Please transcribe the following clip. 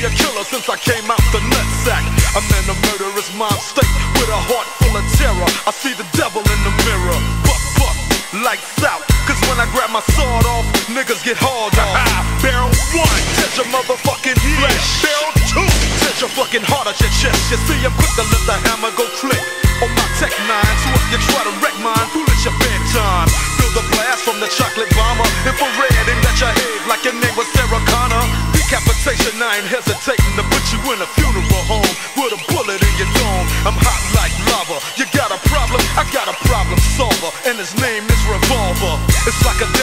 be a killer since I came out the nutsack. I'm in a murderous mind state with a heart full of terror. I see the devil in the mirror. Buck, lights out. Cause when I grab my sword off, niggas get hauled off. Barrel 1, touch your motherfucking flesh. Barrel 2, touch your fucking heart at your chest. You see, I'm quick to let the hammer go click on my Tech 9. So if you try to wreck mine, fool, it's your bedtime. Feel the blast from the chocolate bomber. Infrared aimed at your head like your name was Sarah Connor. Decapitation, I ain't hesitating to put you in a funeral home with a bullet in your dome. I'm hot like lava. You got a problem? I got a problem solver, and his name is Revolver. It's like a